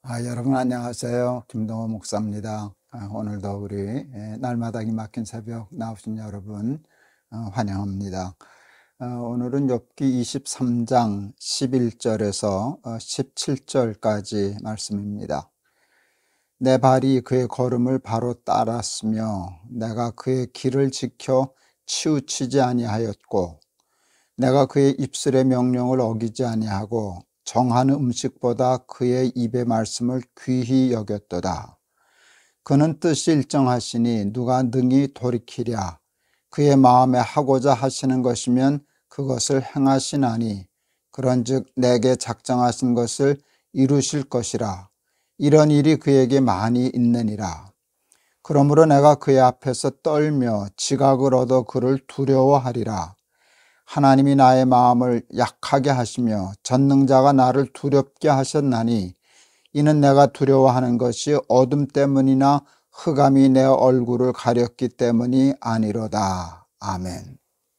여러분 안녕하세요. 김동호 목사입니다. 오늘도 우리 날마다기 막힌 새벽 나오신 여러분 환영합니다. 오늘은 욥기 23장 11절에서 17절까지 말씀입니다. 내 발이 그의 걸음을 바로 따랐으며 내가 그의 길을 지켜 치우치지 아니하였고 내가 그의 입술의 명령을 어기지 아니하고 정한 음식보다 그의 입의 말씀을 귀히 여겼도다. 그는 뜻이 일정하시니 누가 능히 돌이키랴. 그의 마음에 하고자 하시는 것이면 그것을 행하시나니 그런즉 내게 작정하신 것을 이루실 것이라. 이런 일이 그에게 많이 있느니라. 그러므로 내가 그의 앞에서 떨며 지각을 얻어 그를 두려워하리라. 하나님이 나의 마음을 약하게 하시며 전능자가 나를 두렵게 하셨나니 이는 내가 두려워하는 것이 어둠 때문이나 흑암이 내 얼굴을 가렸기 때문이 아니로다. 아멘.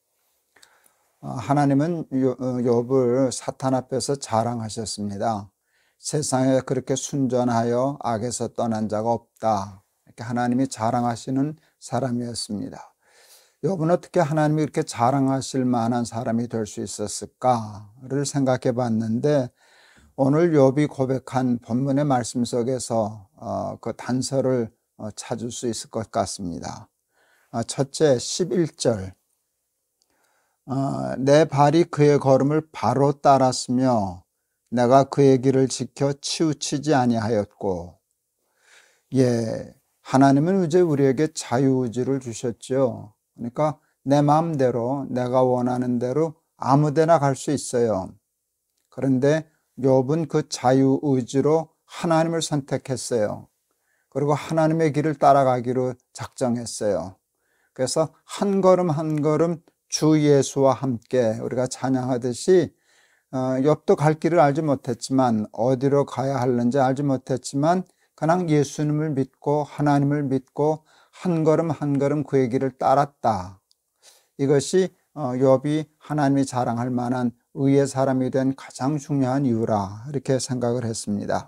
하나님은 욥을 사탄 앞에서 자랑하셨습니다. 세상에 그렇게 순전하여 악에서 떠난 자가 없다. 이렇게 하나님이 자랑하시는 사람이었습니다. 욥은 어떻게 하나님이 이렇게 자랑하실 만한 사람이 될 수 있었을까를 생각해 봤는데 오늘 욥이 고백한 본문의 말씀 속에서 그 단서를 찾을 수 있을 것 같습니다. 첫째 11절 내 발이 그의 걸음을 바로 따랐으며 내가 그의 길을 지켜 치우치지 아니하였고 하나님은 이제 우리에게 자유의지를 주셨죠. 그러니까 내 마음대로 내가 원하는 대로 아무데나 갈 수 있어요. 그런데 욥은 그 자유의지로 하나님을 선택했어요. 그리고 하나님의 길을 따라가기로 작정했어요. 그래서 한 걸음 한 걸음 주 예수와 함께 우리가 찬양하듯이 욥도 갈 길을 알지 못했지만 어디로 가야 하는지 알지 못했지만 그냥 예수님을 믿고 하나님을 믿고 한 걸음 한 걸음 그의 길을 따랐다. 이것이 욥이 하나님이 자랑할 만한 의의 사람이 된 가장 중요한 이유라 이렇게 생각을 했습니다.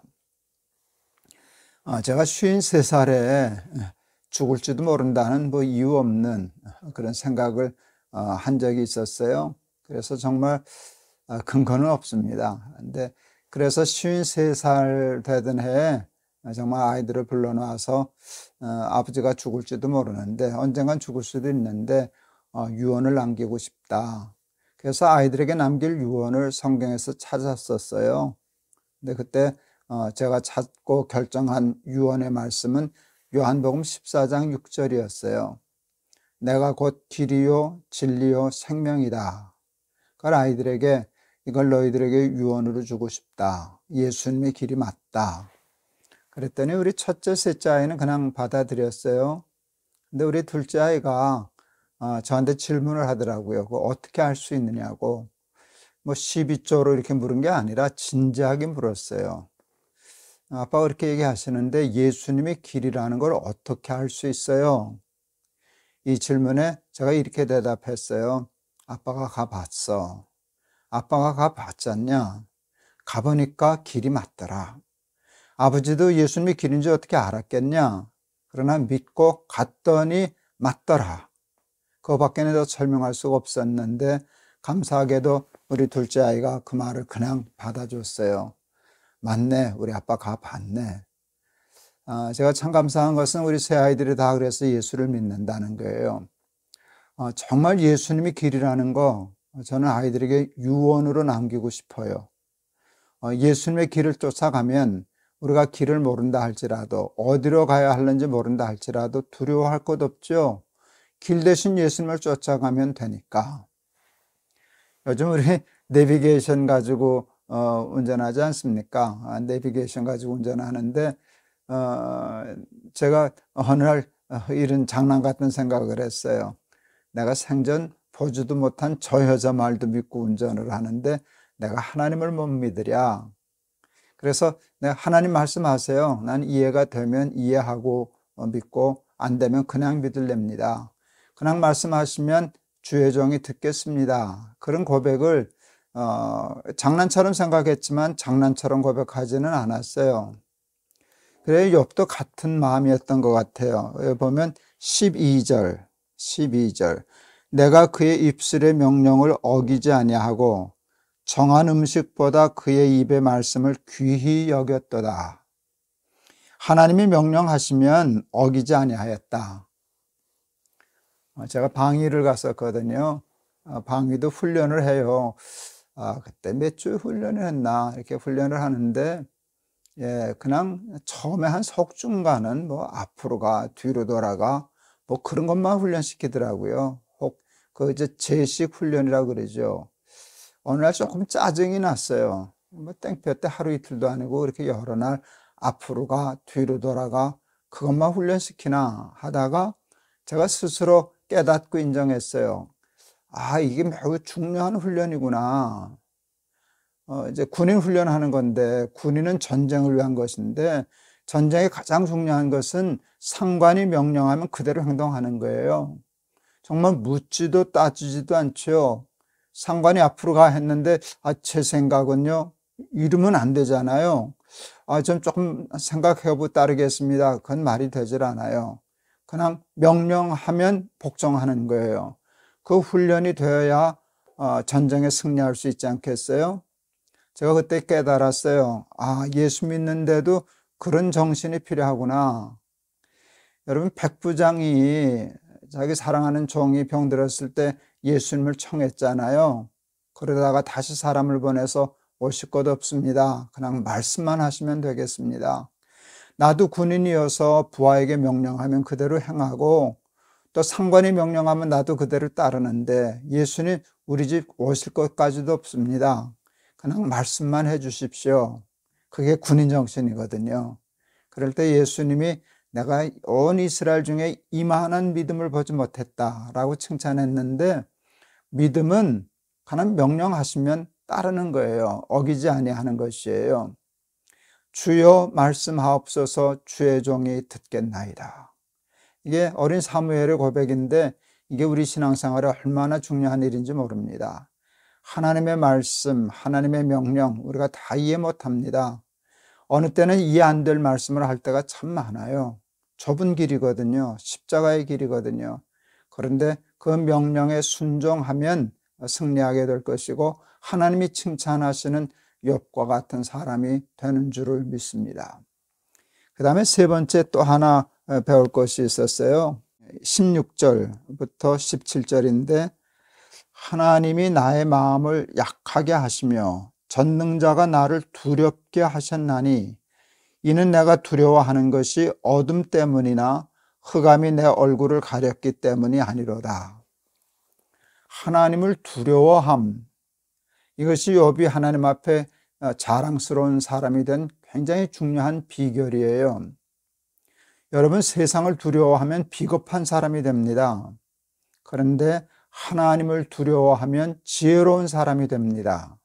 제가 53살에 죽을지도 모른다는 이유 없는 그런 생각을 한 적이 있었어요. 그래서 정말 근거는 없습니다. 그래서 53살 되던 해에 정말 아이들을 불러놔서 아버지가 죽을지도 모르는데 언젠간 죽을 수도 있는데 유언을 남기고 싶다. 그래서 아이들에게 남길 유언을 성경에서 찾았었어요. 근데 그때 제가 찾고 결정한 유언의 말씀은 요한복음 14장 6절이었어요. 내가 곧 길이요 진리요 생명이다. 그걸 아이들에게 이걸 너희들에게 유언으로 주고 싶다. 예수님의 길이 맞다. 그랬더니 우리 첫째, 셋째 아이는 그냥 받아들였어요. 근데 우리 둘째 아이가 저한테 질문을 하더라고요. 그거 어떻게 알 수 있느냐고. 시비조로 이렇게 물은 게 아니라 진지하게 물었어요. 아빠가 그렇게 얘기하시는데 예수님의 길이라는 걸 어떻게 알 수 있어요? 이 질문에 제가 이렇게 대답했어요. 아빠가 가봤어. 아빠가 가봤잖냐? 가보니까 길이 맞더라. 아버지도 예수님의 길인지 어떻게 알았겠냐? 그러나 믿고 갔더니 맞더라. 그거밖에는 더 설명할 수가 없었는데 감사하게도 우리 둘째 아이가 그 말을 그냥 받아줬어요. 맞네, 우리 아빠 가봤네. 제가 참 감사한 것은 우리 세 아이들이 다 그래서 예수를 믿는다는 거예요. 정말 예수님이 길이라는 거 저는 아이들에게 유언으로 남기고 싶어요. 예수님의 길을 쫓아가면 우리가 길을 모른다 할지라도 어디로 가야 하는지 모른다 할지라도 두려워할 것 없죠. 길 대신 예수님을 쫓아가면 되니까. 요즘 우리 내비게이션 가지고 운전하지 않습니까? 내비게이션 가지고 운전하는데 제가 어느 날 이런 장난 같은 생각을 했어요. 내가 생전 보지도 못한 저 여자 말도 믿고 운전을 하는데 내가 하나님을 못 믿으랴. 그래서 내가 하나님 말씀하세요. 난 이해가 되면 이해하고 믿고 안 되면 그냥 믿을랍니다. 그냥 말씀하시면 주의 종이 듣겠습니다. 그런 고백을 장난처럼 생각했지만 장난처럼 고백하지는 않았어요. 그래, 욥도 같은 마음이었던 것 같아요. 여기 보면 12절. 내가 그의 입술의 명령을 어기지 아니하고 정한 음식보다 그의 입의 말씀을 귀히 여겼도다. 하나님이 명령하시면 어기지 아니하였다. 제가 방위를 갔었거든요. 방위도 훈련을 해요. 그때 몇 주 훈련을 했나 이렇게 훈련을 하는데, 그냥 처음에 한 석 주간은 뭐 앞으로 가 뒤로 돌아가 뭐 그런 것만 훈련시키더라고요. 혹 그 이제 제식 훈련이라고 그러죠. 어느 날 조금 짜증이 났어요. 뭐 땡볕 때 하루 이틀도 아니고 이렇게 여러 날 앞으로 가 뒤로 돌아가 그것만 훈련시키나 하다가 제가 스스로 깨닫고 인정했어요. 이게 매우 중요한 훈련이구나. 이제 군인 훈련하는 건데, 군인은 전쟁을 위한 것인데, 전쟁의 가장 중요한 것은 상관이 명령하면 그대로 행동하는 거예요. 정말 묻지도 따지지도 않죠. 상관이 앞으로 가 했는데, 제 생각은요, 이러면 안 되잖아요. 좀 조금 생각해보고 따르겠습니다. 그건 말이 되질 않아요. 그냥 명령하면 복종하는 거예요. 그 훈련이 되어야 전쟁에 승리할 수 있지 않겠어요? 제가 그때 깨달았어요. 예수 믿는데도 그런 정신이 필요하구나. 여러분, 백부장이 자기 사랑하는 종이 병들었을 때 예수님을 청했잖아요. 그러다가 다시 사람을 보내서 오실 것 없습니다. 그냥 말씀만 하시면 되겠습니다. 나도 군인이어서 부하에게 명령하면 그대로 행하고, 또 상관이 명령하면 나도 그대로 따르는데, 예수님 우리 집 오실 것까지도 없습니다. 그냥 말씀만 해 주십시오. 그게 군인 정신이거든요. 그럴 때 예수님이 내가 온 이스라엘 중에 이만한 믿음을 보지 못했다라고 칭찬했는데, 믿음은 그냥 명령하시면 따르는 거예요. 어기지 아니하는 것이에요. 주여 말씀하옵소서, 주의 종이 듣겠나이다. 이게 어린 사무엘의 고백인데, 이게 우리 신앙생활에 얼마나 중요한 일인지 모릅니다. 하나님의 말씀, 하나님의 명령 우리가 다 이해 못합니다. 어느 때는 이해 안 될 말씀을 할 때가 참 많아요. 좁은 길이거든요. 십자가의 길이거든요. 그런데 그 명령에 순종하면 승리하게 될 것이고, 하나님이 칭찬하시는 욥과 같은 사람이 되는 줄을 믿습니다. 그 다음에 세 번째 또 하나 배울 것이 있었어요. 16절부터 17절인데, 하나님이 나의 마음을 약하게 하시며 전능자가 나를 두렵게 하셨나니, 이는 내가 두려워하는 것이 어둠 때문이나 흑암이 내 얼굴을 가렸기 때문이 아니로다. 하나님을 두려워함, 이것이 욥이 하나님 앞에 자랑스러운 사람이 된 굉장히 중요한 비결이에요. 여러분, 세상을 두려워하면 비겁한 사람이 됩니다. 그런데 하나님을 두려워하면 지혜로운 사람이 됩니다.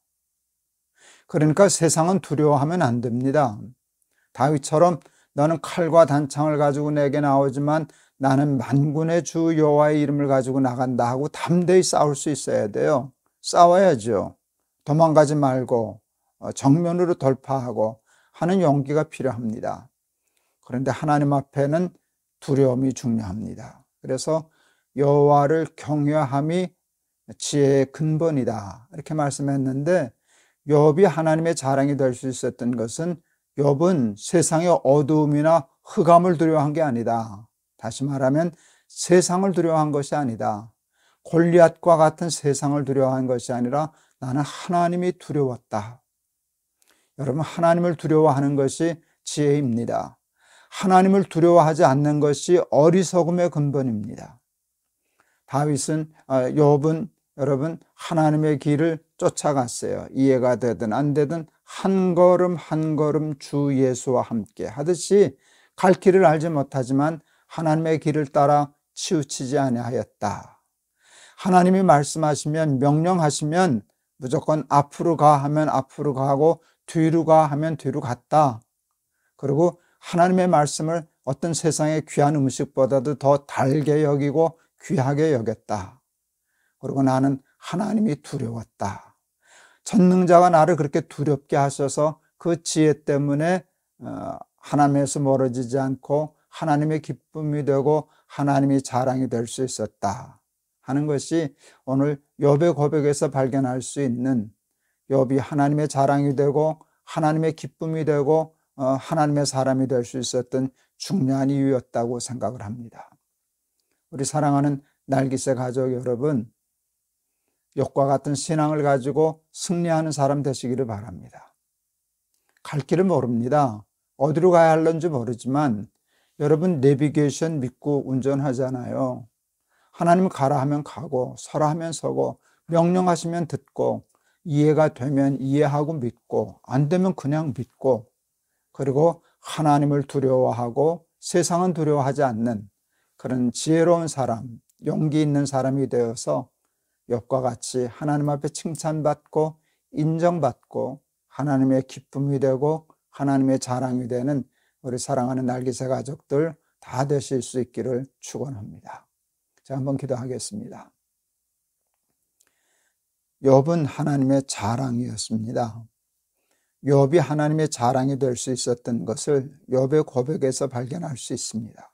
그러니까 세상은 두려워하면 안 됩니다. 다윗처럼 너는 칼과 단창을 가지고 내게 나오지만 나는 만군의 주 여호와의 이름을 가지고 나간다 하고 담대히 싸울 수 있어야 돼요. 싸워야죠. 도망가지 말고 정면으로 돌파하고 하는 용기가 필요합니다. 그런데 하나님 앞에는 두려움이 중요합니다. 그래서 여호와를 경외함이 지혜의 근본이다, 이렇게 말씀했는데, 욥이 하나님의 자랑이 될 수 있었던 것은 욥은 세상의 어두움이나 흑암을 두려워한 게 아니다. 다시 말하면 세상을 두려워한 것이 아니다. 골리앗과 같은 세상을 두려워한 것이 아니라 나는 하나님이 두려웠다. 여러분, 하나님을 두려워하는 것이 지혜입니다. 하나님을 두려워하지 않는 것이 어리석음의 근본입니다. 욥은 여러분 하나님의 길을 쫓아갔어요. 이해가 되든 안 되든 한 걸음 한 걸음 주 예수와 함께 하듯이 갈 길을 알지 못하지만 하나님의 길을 따라 치우치지 아니하였다. 하나님이 말씀하시면, 명령하시면 무조건 앞으로 가 하면 앞으로 가고 뒤로 가 하면 뒤로 갔다. 그리고 하나님의 말씀을 어떤 세상의 귀한 음식보다도 더 달게 여기고 귀하게 여겼다. 그리고 나는 하나님이 두려웠다. 전능자가 나를 그렇게 두렵게 하셔서 그 지혜 때문에 하나님에서 멀어지지 않고 하나님의 기쁨이 되고 하나님의 자랑이 될 수 있었다 하는 것이 오늘 욥의 고백에서 발견할 수 있는, 욥이 하나님의 자랑이 되고 하나님의 기쁨이 되고 하나님의 사람이 될 수 있었던 중요한 이유였다고 생각을 합니다. 우리 사랑하는 날기세 가족 여러분, 욥과 같은 신앙을 가지고 승리하는 사람 되시기를 바랍니다. 갈 길을 모릅니다. 어디로 가야 할는지 모르지만 여러분 내비게이션 믿고 운전하잖아요. 하나님 가라 하면 가고 서라 하면 서고 명령하시면 듣고 이해가 되면 이해하고 믿고 안 되면 그냥 믿고, 그리고 하나님을 두려워하고 세상은 두려워하지 않는 그런 지혜로운 사람, 용기 있는 사람이 되어서 욥과 같이 하나님 앞에 칭찬받고 인정받고 하나님의 기쁨이 되고 하나님의 자랑이 되는 우리 사랑하는 날기세 가족들 다 되실 수 있기를 축원합니다. 자, 한번 기도하겠습니다. 욥은 하나님의 자랑이었습니다. 욥이 하나님의 자랑이 될 수 있었던 것을 욥의 고백에서 발견할 수 있습니다.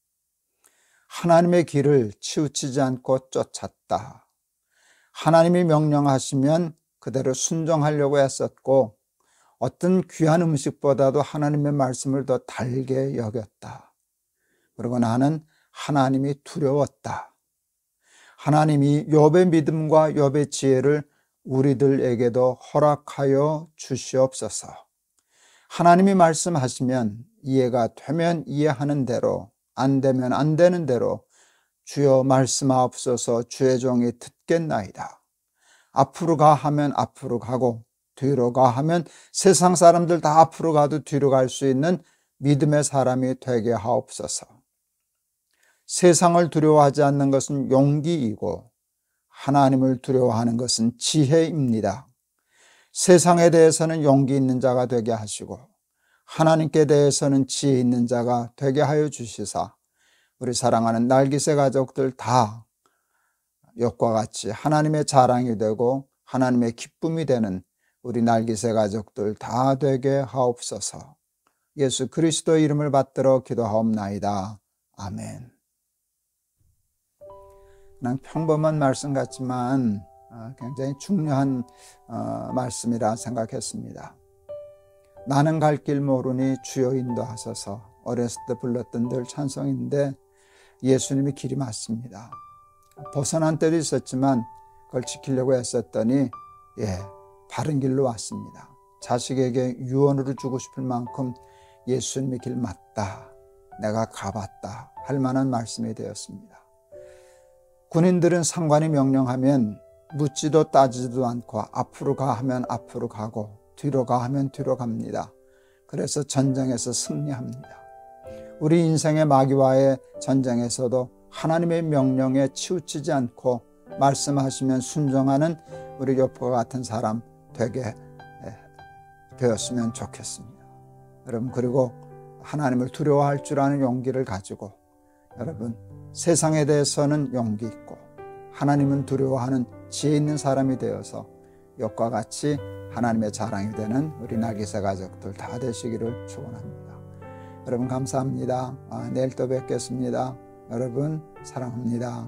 하나님의 길을 치우치지 않고 쫓았다. 하나님이 명령하시면 그대로 순종하려고 했었고 어떤 귀한 음식보다도 하나님의 말씀을 더 달게 여겼다. 그리고 나는 하나님이 두려웠다. 하나님이 욥의 믿음과 욥의 지혜를 우리들에게도 허락하여 주시옵소서. 하나님이 말씀하시면 이해가 되면 이해하는 대로, 안 되면 안 되는 대로 주여 말씀하옵소서, 주의 종이 듣겠나이다. 앞으로 가 하면 앞으로 가고 뒤로 가 하면 세상 사람들 다 앞으로 가도 뒤로 갈 수 있는 믿음의 사람이 되게 하옵소서. 세상을 두려워하지 않는 것은 용기이고 하나님을 두려워하는 것은 지혜입니다. 세상에 대해서는 용기 있는 자가 되게 하시고 하나님께 대해서는 지혜 있는 자가 되게 하여 주시사 우리 사랑하는 날기세 가족들 다 욥과 같이 하나님의 자랑이 되고 하나님의 기쁨이 되는 우리 날기세 가족들 다 되게 하옵소서. 예수 그리스도 이름을 받들어 기도하옵나이다. 아멘. 그냥 평범한 말씀 같지만 굉장히 중요한 말씀이라 생각했습니다. 나는 갈 길 모르니 주여 인도하소서. 어렸을 때 불렀던 늘 찬송인데 예수님이 길이 맞습니다. 벗어난 때도 있었지만 그걸 지키려고 했었더니 바른 길로 왔습니다. 자식에게 유언으로 주고 싶을 만큼 예수님의 길 맞다, 내가 가봤다 할 만한 말씀이 되었습니다. 군인들은 상관이 명령하면 묻지도 따지지도 않고 앞으로 가 하면 앞으로 가고 뒤로 가 하면 뒤로 갑니다. 그래서 전쟁에서 승리합니다. 우리 인생의 마귀와의 전쟁에서도 하나님의 명령에 치우치지 않고 말씀하시면 순종하는 우리 욥과 같은 사람 되게 되었으면 좋겠습니다. 여러분, 그리고 하나님을 두려워할 줄 아는 용기를 가지고 여러분 세상에 대해서는 용기 있고 하나님은 두려워하는 지혜 있는 사람이 되어서 욥과 같이 하나님의 자랑이 되는 우리 날기세 가족들 다 되시기를 축원합니다. 여러분 감사합니다. 내일 또 뵙겠습니다. 여러분 사랑합니다.